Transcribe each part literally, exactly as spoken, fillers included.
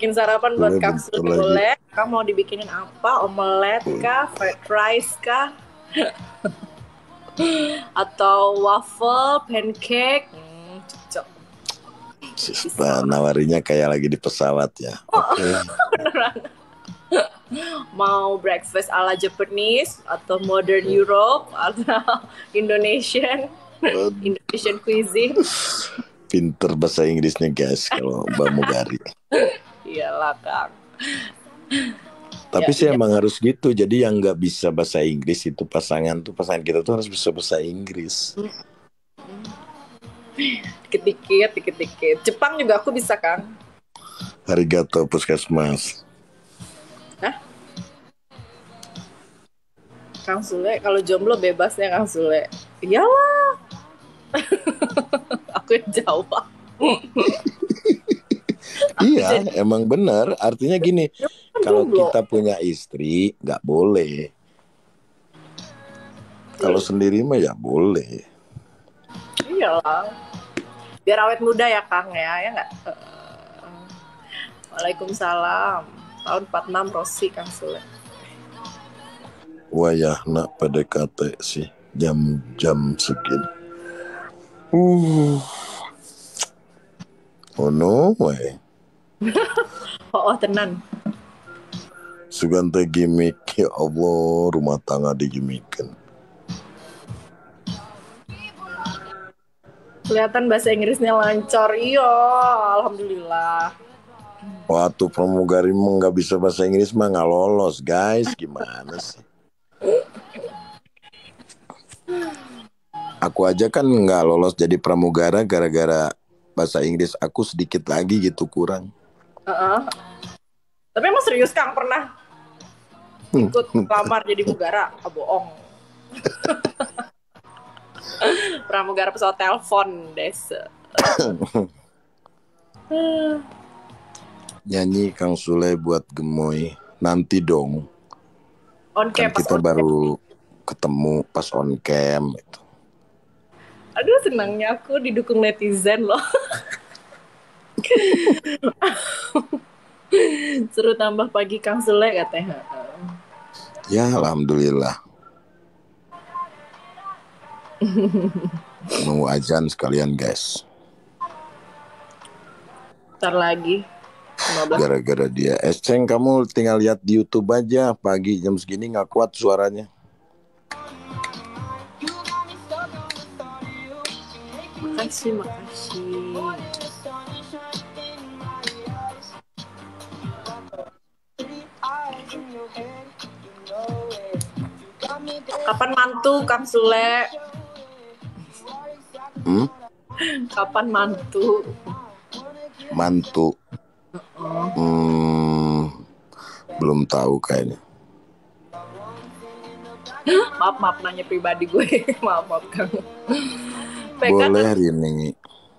Bikin sarapan buat Boleh Kang bentar Sule lagi. boleh. Kamu mau dibikinin apa? Omelet kah? Fried rice kah? Atau waffle, pancake? Hmm, cocok. Bisa. Sista nawarinya kayak lagi di pesawat ya. Oh, Oke. beneran. Mau breakfast ala Japanese atau modern Europe atau Indonesian Indonesian cuisine? Pinter bahasa Inggrisnya guys kalau Mbak Mugari. Iyalah Kang. Tapi Ya, sih ya. emang harus gitu. Jadi yang nggak bisa bahasa Inggris itu pasangan tuh pasangan kita tuh harus bisa bahasa Inggris. Dikit-dikit, dikit-dikit. Jepang juga aku bisa Kang. Arigato puskesmas. Hah? Kang Sule, kalau jomblo bebas ya Kang Sule. Iyalah. Aku yang jawab. Iya, emang benar. Artinya gini, kalau Jomblo. kita punya istri nggak boleh. Kalau sendiri mah ya boleh. Iyalah. Biar awet muda ya Kang ya, ya nggak? Uh, Waalaikumsalam. Tahun empat puluh enam Rosi Kang Sule. Wayahna P D K T sih jam-jam segini. Uh. Oh no way. Oh, oh tenan. Sugante gimmick ya Allah, rumah tangga digimikin. Kelihatan bahasa Inggrisnya lancar. Iya, alhamdulillah. Waktu pramugari mah nggak bisa bahasa Inggris mah nggak lolos guys, gimana sih? Aku aja kan nggak lolos jadi pramugara gara-gara bahasa Inggris aku sedikit lagi gitu kurang. Uh-uh. Tapi emang serius Kang pernah ikut lamar jadi mugara? Ah, bohong. Pramugara pesawat telepon, desa. Nyanyi Kang Sule buat gemoy nanti dong. On Kan cam, pas kita on baru cam. ketemu pas on cam gitu. Aduh, senangnya aku didukung netizen loh. Seru tambah pagi Kang Sule katanya. Ya alhamdulillah. Nunggu ajan sekalian guys. Ntar lagi lima belas. Gara-gara dia Esceng kamu tinggal lihat di YouTube aja. Pagi jam segini gak kuat suaranya. Makasih, makasih. Kapan mantu Kang Sule? Hmm? Kapan mantu? Mantu. Hmm, belum tahu kayaknya. Maaf, maaf nanya pribadi gue. Maaf, maaf Kang. Boleh hari ini.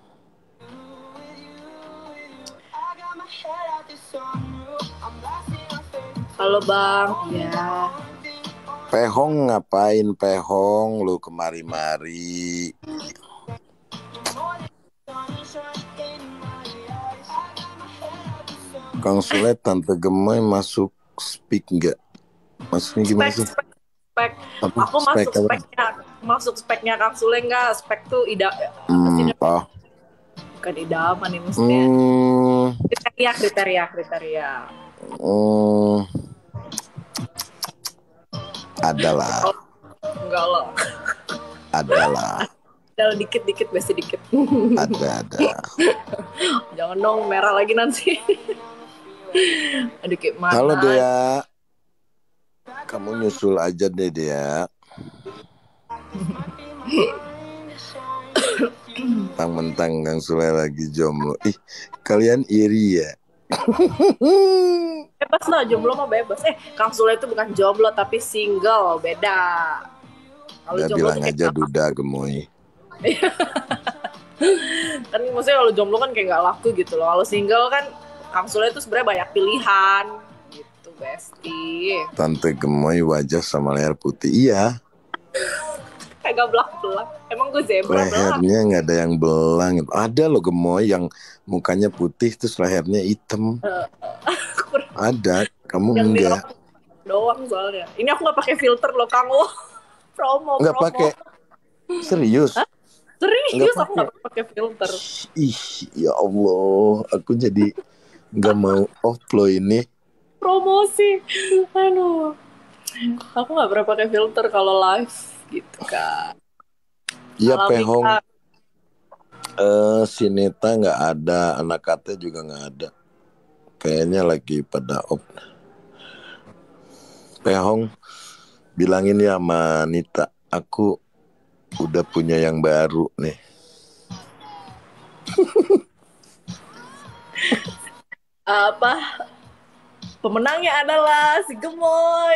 Halo Bang, ya. Pehong ngapain Pehong lu kemari-mari? Kang Sule Tante Gemoy masuk speak nggak? Maksudnya gimana Spek, sih? spek, spek. Apa? Aku Spek masuk apa? speknya, masuk speknya Kang Sule nggak? Spek tuh ida, Hmm, oh. bukan idaman nih maksudnya. Hmm, Kriteria, kriteria, kriteria. hmm, adalah, Enggak lah. adalah, Ada dikit-dikit, besi dikit. ada, ada. Jangan dong merah lagi nanti. Aduh kayak mana? Halo Dea, kamu nyusul aja deh Dea. Mentang-mentang Kang Sule lagi jomblo. Ih, kalian iri ya? Bebas lah, jomblo mah bebas. Eh, Kang Sule itu bukan jomblo tapi single, beda. Kalau Udah jomblo bilang aja Duda Gemoy. Kan maksudnya kalau jomblo kan kayak nggak laku gitu loh. Kalau single kan Kang Sule itu sebenarnya banyak pilihan gitu, Besti. Tante Gemoy wajah sama leher putih. Iya. Kagak belak-belak. Emang gue zebra belak. Lehernya nggak ada yang belang. Ada loh Gemoy yang mukanya putih terus lehernya hitam. Uh, Ada, kamu Yang di enggak. doang soalnya. Ini aku nggak pakai filter loh, Kang. Oh, promo, Enggak promo. pakai. Serius? Hah? Enggak Serius, aku pakai. nggak pakai filter. Ih, ya Allah, aku jadi enggak mau offload ini. Promosi. Aduh. Aku nggak pernah pakai filter kalau live gitu kan. Iya, Alami Pehong. Kak. Eh, si Nita nggak ada, anak Kate juga nggak ada. Kayaknya lagi pada op. Pehong bilangin ya sama Nita, aku udah punya yang baru nih. Apa? Pemenangnya adalah si Gemoy.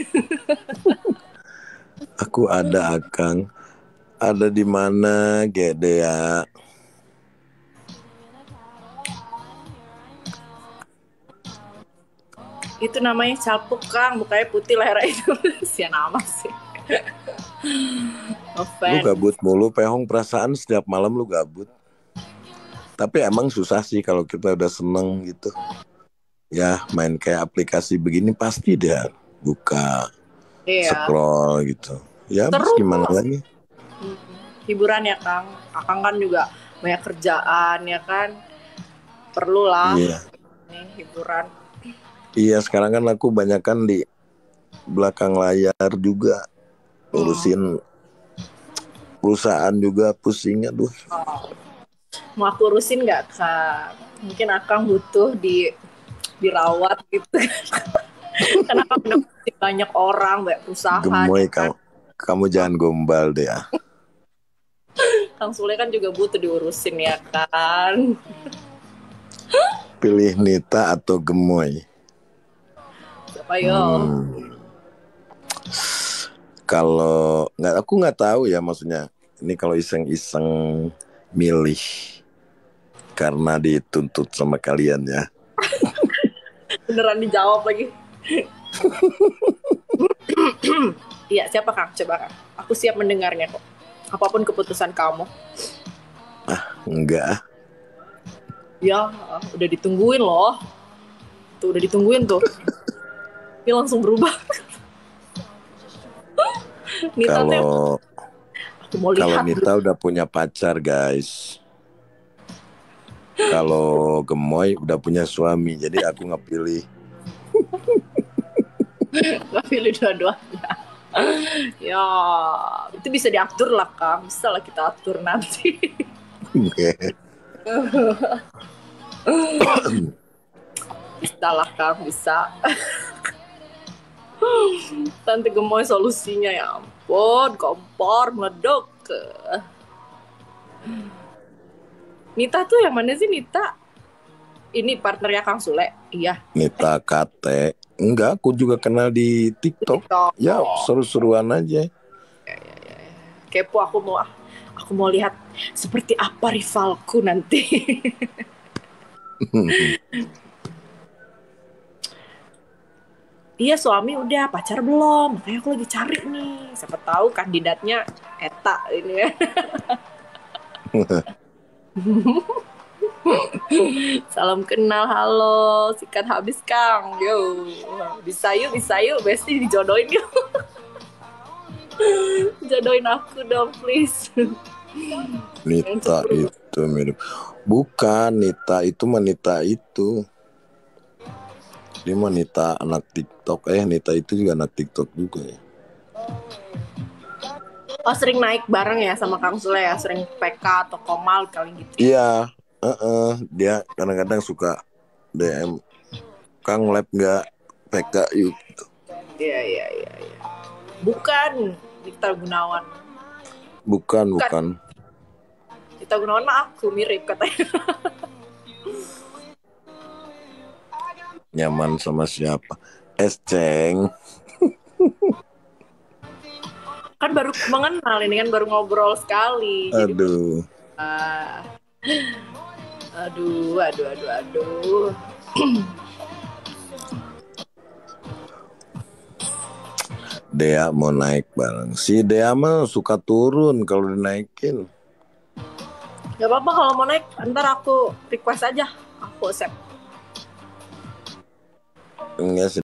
Aku ada Akang. Ada di mana, Gede ya? Itu namanya capuk, Kang. Mukanya putih, lehernya itu. Sian amat sih. Lu Offense. gabut mulu, Pehong, perasaan setiap malam lu gabut. Tapi emang susah sih kalau kita udah seneng gitu. Ya main kayak aplikasi begini pasti dia buka, Iya. scroll gitu. Ya habis Seru gimana kok. lagi? Hiburan ya, Kang. Akang kan juga banyak kerjaan ya kan. Perlulah Iya. nih hiburan. Iya, sekarang kan aku banyak kan di belakang layar juga urusin perusahaan juga, pusing, aduh. Oh. Mau aku urusin nggak, Kang? Mungkin Akang butuh di dirawat gitu. Karena Akang udah banyak orang, banyak perusahaan Gemoy ya kan. kamu, kamu jangan gombal deh ya. Kang Sule kan juga butuh diurusin ya kan. Pilih Nita atau Gemoy? Siapa yo? Hmm. Kalau nggak, aku nggak tahu ya, maksudnya ini kalau iseng-iseng milih karena dituntut sama kalian ya. Beneran dijawab lagi. Iya, siapa Kang? Coba Kang. Aku siap mendengarnya kok. Apapun keputusan kamu. Enggak, Ya, udah ditungguin loh. Tuh udah ditungguin tuh. Dia langsung berubah. Nita tuh yang kalau aku mau kalau lihat. Nita udah punya pacar guys. Kalau Gemoy udah punya suami, jadi aku nggak pilih. Gak pilih dua-duanya. Ya, itu bisa diatur lah Kang. Bisa lah kita atur nanti. Bisa lah Kang, bisa. Tante Gemoy solusinya, ya ampun, kompor meledak. Nita tuh yang mana sih Nita? Ini partnernya Kang Sule? Iya. Nita Kate. Enggak, aku juga kenal di TikTok. TikTok. Ya seru-seruan aja. Kepo, aku mau aku mau lihat seperti apa rivalku nanti. Iya, suami udah, pacar belum. Makanya aku lagi cari nih. Siapa tahu kandidatnya Eta ini ya. Salam kenal, halo. Sikat habis Kang. Yo. Bisa yuk, bisa yuk. Besti dijodohin yuk. Jodohin aku dong, please. Nita itu mirip. Bukan, Nita itu mah Nita itu. Dia mah Nita anak TikTok. Eh, Nita itu juga anak TikTok juga ya. Oh, sering naik bareng ya sama Kang Sule ya? Sering P K atau Komal kali gitu? Iya, uh-uh. Dia kadang-kadang suka D M, Kang lab nggak P K yuk gitu. Iya, iya, iya, iya. Bukan Dikta Gunawan. Bukan, bukan. Dikta Gunawan mah aku mirip katanya. Nyaman sama siapa? Es Ceng. Kan baru mengenal ini kan, baru ngobrol sekali. Aduh. Jadi, uh, aduh, aduh, aduh, aduh. Dea mau naik bareng. Si Dea mah suka turun kalau dinaikin. Gak apa-apa kalau mau naik, ntar aku request aja. Aku accept. enggak